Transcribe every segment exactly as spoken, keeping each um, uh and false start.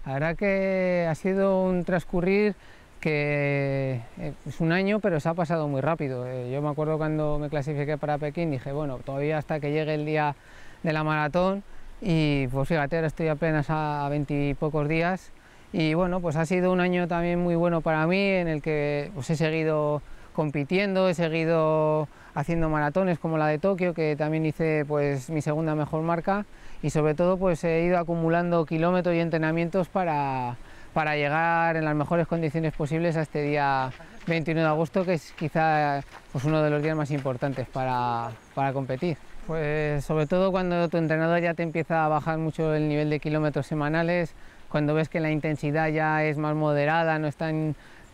La verdad que ha sido un transcurrir que eh, es un año, pero se ha pasado muy rápido. Eh, yo me acuerdo cuando me clasifiqué para Pekín, dije, bueno, todavía hasta que llegue el día de la maratón, y pues fíjate, ahora estoy apenas a veintipocos días, y bueno, pues ha sido un año también muy bueno para mí, en el que pues he seguido compitiendo, he seguido haciendo maratones como la de Tokio, que también hice pues mi segunda mejor marca, y sobre todo pues he ido acumulando kilómetros y entrenamientos para, para llegar en las mejores condiciones posibles a este día veintiuno de agosto, que es quizá pues uno de los días más importantes para, para competir. Pues sobre todo cuando tu entrenador ya te empieza a bajar mucho el nivel de kilómetros semanales, cuando ves que la intensidad ya es más moderada, no es tan,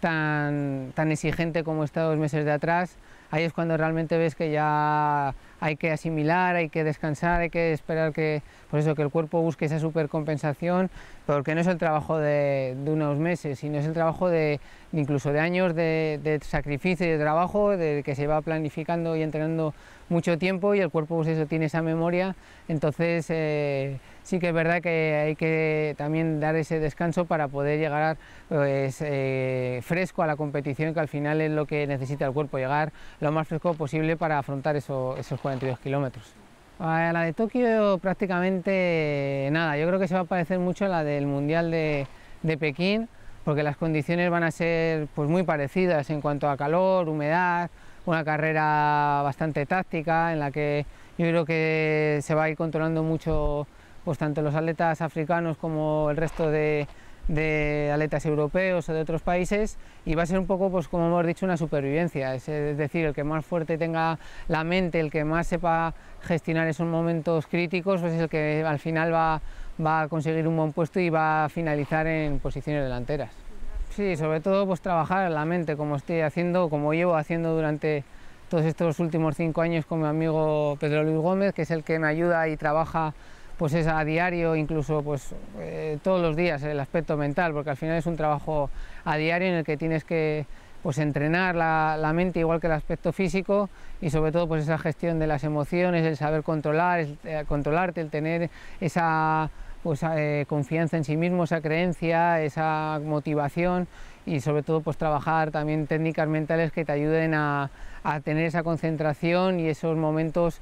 tan, tan exigente como estos meses de atrás, ahí es cuando realmente ves que ya hay que asimilar, hay que descansar, hay que esperar que, pues eso, que el cuerpo busque esa supercompensación, porque no es el trabajo de, de unos meses, sino es el trabajo de incluso de años de, de sacrificio y de trabajo, de que se va planificando y entrenando mucho tiempo, y el cuerpo pues eso tiene esa memoria. Entonces eh, sí que es verdad que hay que también dar ese descanso para poder llegar pues, eh, fresco a la competición, que al final es lo que necesita el cuerpo, llegar lo más fresco posible para afrontar eso, esos cuarenta y dos kilómetros. A la de Tokio prácticamente nada, yo creo que se va a parecer mucho a la del Mundial de, de Pekín, porque las condiciones van a ser pues, muy parecidas en cuanto a calor, humedad, una carrera bastante táctica en la que yo creo que se va a ir controlando mucho pues, tanto los atletas africanos como el resto de, de atletas europeos o de otros países, y va a ser un poco, pues como hemos dicho, una supervivencia, es, es decir, el que más fuerte tenga la mente, el que más sepa gestionar esos momentos críticos, pues es el que al final va, va a conseguir un buen puesto y va a finalizar en posiciones delanteras. Sí, sobre todo pues trabajar la mente, como estoy haciendo, como llevo haciendo durante todos estos últimos cinco años con mi amigo Pedro Luis Gómez, que es el que me ayuda y trabaja pues es a diario, incluso pues eh, todos los días, el aspecto mental, porque al final es un trabajo a diario en el que tienes que pues entrenar la, la mente igual que el aspecto físico, y sobre todo pues esa gestión de las emociones, el saber controlar, el, el controlarte, el tener esa pues, eh, confianza en sí mismo, esa creencia, esa motivación, y sobre todo pues trabajar también técnicas mentales que te ayuden a, a tener esa concentración y esos momentos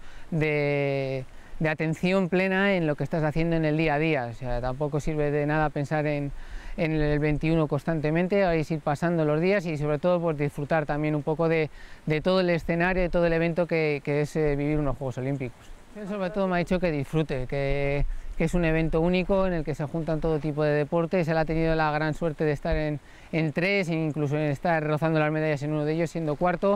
de de atención plena en lo que estás haciendo en el día a día. O sea, tampoco sirve de nada pensar en, en el veintiuno constantemente, hay que ir pasando los días y sobre todo pues, disfrutar también un poco de, de todo el escenario, de todo el evento que, que es eh, vivir unos Juegos Olímpicos. Él sobre todo me ha dicho que disfrute, que, que es un evento único en el que se juntan todo tipo de deportes. Él ha tenido la gran suerte de estar en, en tres, e incluso en estar rozando las medallas en uno de ellos, siendo cuarto,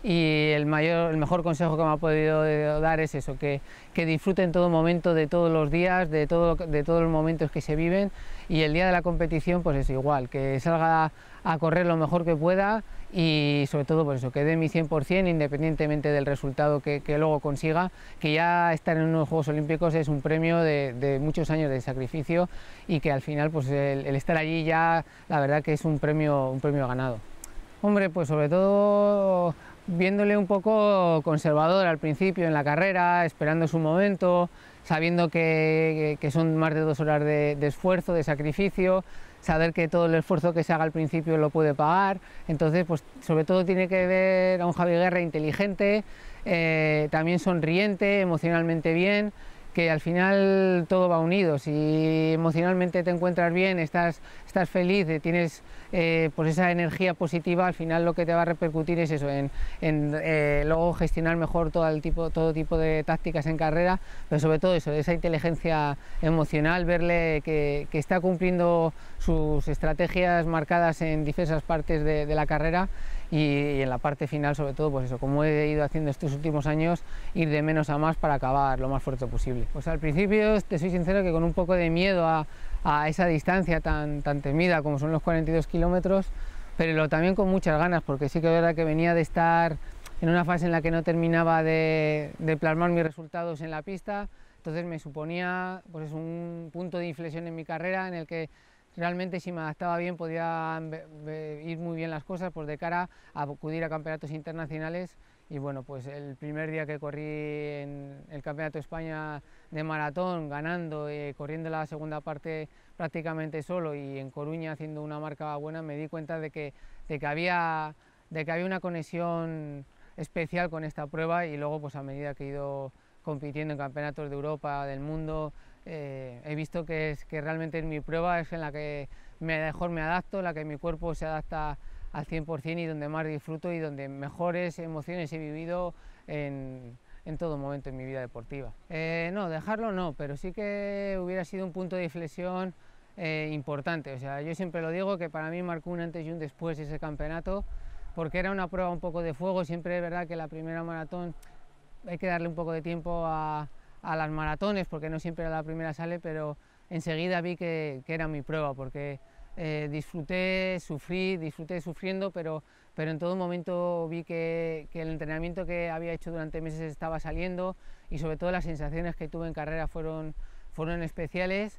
y el, mayor, el mejor consejo que me ha podido dar es eso, que, que disfrute en todo momento de todos los días, de, todo, de todos los momentos que se viven, y el día de la competición pues es igual, que salga a correr lo mejor que pueda y sobre todo pues eso, que dé mi cien por cien independientemente del resultado que, que luego consiga, que ya estar en unos Juegos Olímpicos es un premio de, de muchos años de sacrificio, y que al final pues el, el estar allí ya la verdad que es un premio, un premio ganado. Hombre, pues sobre todo viéndole un poco conservador al principio en la carrera, esperando su momento, sabiendo que, que son más de dos horas de, de esfuerzo, de sacrificio, saber que todo el esfuerzo que se haga al principio lo puede pagar. Entonces, pues sobre todo tiene que ver a un Javi Guerra inteligente, eh, también sonriente, emocionalmente bien, que al final todo va unido. Si emocionalmente te encuentras bien, estás, estás feliz, tienes eh, pues esa energía positiva, al final lo que te va a repercutir es eso, en, en eh, luego gestionar mejor todo, el tipo, todo tipo de tácticas en carrera, pero sobre todo eso, esa inteligencia emocional, verle que, que está cumpliendo sus estrategias marcadas en diversas partes de, de la carrera, y, y en la parte final sobre todo pues eso, como he ido haciendo estos últimos años, ir de menos a más para acabar lo más fuerte posible. Pues al principio, te soy sincero, que con un poco de miedo a, a esa distancia tan, tan temida como son los cuarenta y dos kilómetros, pero también con muchas ganas, porque sí que es verdad que venía de estar en una fase en la que no terminaba de, de plasmar mis resultados en la pista, entonces me suponía pues, un punto de inflexión en mi carrera en el que realmente, si me adaptaba bien, podía ir muy bien las cosas pues de cara a acudir a campeonatos internacionales. Y bueno, pues el primer día que corrí en el Campeonato de España de maratón, ganando, eh, corriendo la segunda parte prácticamente solo y en Coruña haciendo una marca buena, me di cuenta de que, de que, había, de que había una conexión especial con esta prueba, y luego pues a medida que he ido compitiendo en campeonatos de Europa, del mundo, eh, he visto que, es, que realmente es mi prueba, es en la que mejor me adapto, en la que mi cuerpo se adapta al cien por cien y donde más disfruto y donde mejores emociones he vivido en, en todo momento en mi vida deportiva. Eh, no, dejarlo no, pero sí que hubiera sido un punto de inflexión eh, importante. O sea, yo siempre lo digo que para mí marcó un antes y un después ese campeonato, porque era una prueba un poco de fuego. Siempre es verdad que la primera maratón hay que darle un poco de tiempo a, a las maratones, porque no siempre la primera sale, pero enseguida vi que, que era mi prueba, porque eh, disfruté, sufrí, disfruté sufriendo, pero, pero en todo momento vi que, que el entrenamiento que había hecho durante meses estaba saliendo, y sobre todo las sensaciones que tuve en carrera fueron, fueron especiales.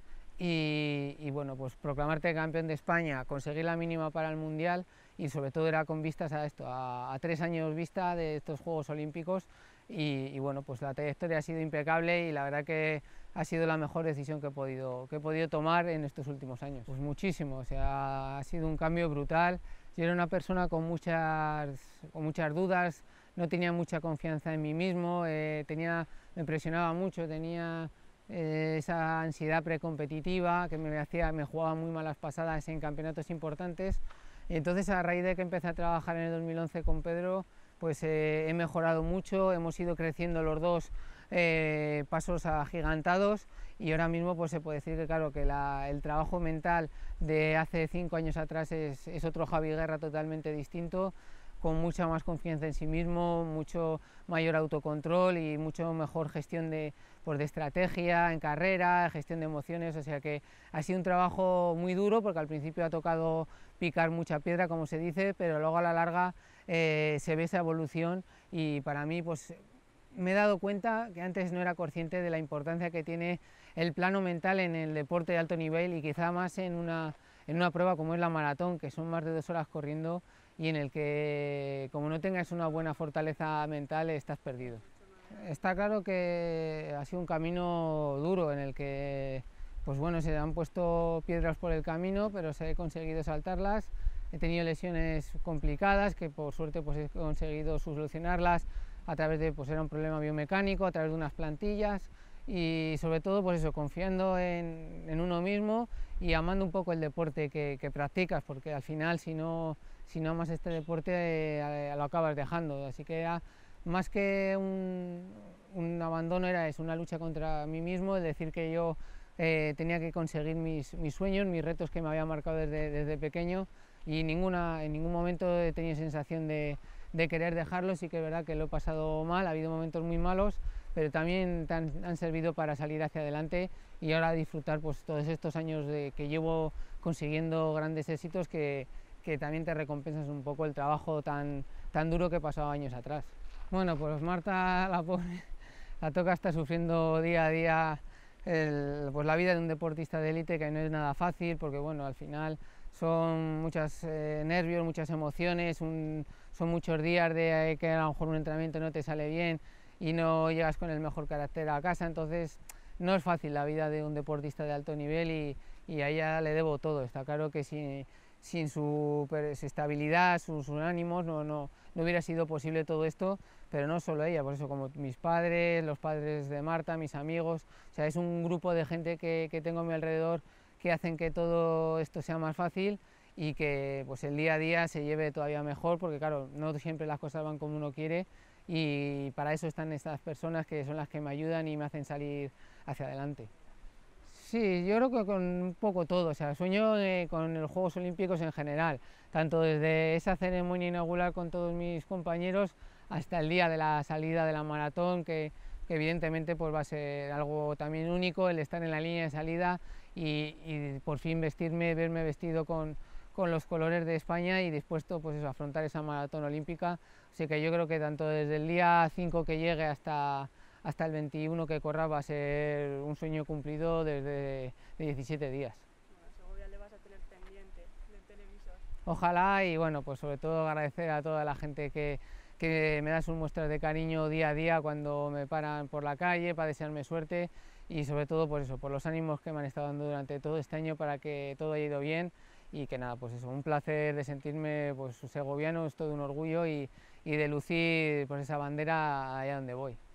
Y, y bueno, pues proclamarte campeón de España, conseguir la mínima para el Mundial, y sobre todo era con vistas a esto, a, a tres años vista de estos Juegos Olímpicos, y, y bueno, pues la trayectoria ha sido impecable y la verdad que ha sido la mejor decisión que he podido, que he podido tomar en estos últimos años. Pues muchísimo, o sea, ha sido un cambio brutal. Yo era una persona con muchas, con muchas dudas, no tenía mucha confianza en mí mismo, eh, tenía, me presionaba mucho, tenía eh, esa ansiedad precompetitiva que me hacía, me jugaba muy malas pasadas en campeonatos importantes. Y entonces, a raíz de que empecé a trabajar en el dos mil once con Pedro, pues eh, he mejorado mucho, hemos ido creciendo los dos eh, pasos agigantados, y ahora mismo pues se puede decir que claro que la, el trabajo mental de hace cinco años atrás es, es otro Javi Guerra totalmente distinto, con mucha más confianza en sí mismo, mucho mayor autocontrol y mucho mejor gestión de, pues, de estrategia en carrera, gestión de emociones. O sea que ha sido un trabajo muy duro, porque al principio ha tocado picar mucha piedra, como se dice, pero luego a la larga eh, se ve esa evolución, y para mí pues me he dado cuenta que antes no era consciente de la importancia que tiene el plano mental en el deporte de alto nivel, y quizá más en una, en una prueba como es la maratón, que son más de dos horas corriendo, y en el que, como no tengas una buena fortaleza mental, estás perdido. Está claro que ha sido un camino duro en el que, pues bueno, se han puesto piedras por el camino, pero se he conseguido saltarlas. He tenido lesiones complicadas que por suerte pues he conseguido solucionarlas a través de, pues era un problema biomecánico, a través de unas plantillas, y sobre todo pues eso, confiando en, en uno mismo y amando un poco el deporte que, que practicas, porque al final si no, si no amas este deporte eh, lo acabas dejando. Así que era más que un, un abandono, era es una lucha contra mí mismo, el decir que yo eh, tenía que conseguir mis, mis sueños, mis retos que me había marcado desde, desde pequeño, y ninguna, en ningún momento he tenido sensación de, de querer dejarlo. Sí que es verdad que lo he pasado mal, ha habido momentos muy malos, pero también han, han servido para salir hacia adelante y ahora disfrutar pues, todos estos años de, que llevo consiguiendo grandes éxitos, que, que también te recompensas un poco el trabajo tan, tan duro que he pasado años atrás. Bueno, pues Marta, la pobre, la toca estar sufriendo día a día el, pues la vida de un deportista de élite, que no es nada fácil, porque bueno, al final son muchos eh, nervios, muchas emociones, un, son muchos días de que a lo mejor un entrenamiento no te sale bien y no llegas con el mejor carácter a casa. Entonces no es fácil la vida de un deportista de alto nivel, y, y a ella le debo todo. Está claro que si, sin su estabilidad, sus, sus ánimos, no, no, no hubiera sido posible todo esto, pero no solo ella, por eso como mis padres, los padres de Marta, mis amigos, o sea, es un grupo de gente que, que tengo a mi alrededor que hacen que todo esto sea más fácil y que pues, el día a día se lleve todavía mejor, porque claro, no siempre las cosas van como uno quiere, y para eso están estas personas que son las que me ayudan y me hacen salir hacia adelante. Sí, yo creo que con un poco todo, o sea, sueño eh, con los Juegos Olímpicos en general, tanto desde esa ceremonia inaugural con todos mis compañeros hasta el día de la salida de la maratón, que, que evidentemente pues, va a ser algo también único, el estar en la línea de salida y, y por fin vestirme, verme vestido con, con los colores de España y dispuesto pues, eso, a afrontar esa maratón olímpica. Así que yo creo que tanto desde el día cinco que llegue hasta hasta el veintiuno que corra va a ser un sueño cumplido desde de diecisiete días. Bueno, seguro ya le vas a tener pendiente del televisor. Ojalá, y bueno, pues sobre todo agradecer a toda la gente que, que me da sus muestras de cariño día a día cuando me paran por la calle para desearme suerte, y sobre todo por eso, por los ánimos que me han estado dando durante todo este año para que todo haya ido bien y que nada, pues eso, un placer de sentirme pues segoviano, es todo un orgullo y, y de lucir pues esa bandera allá donde voy.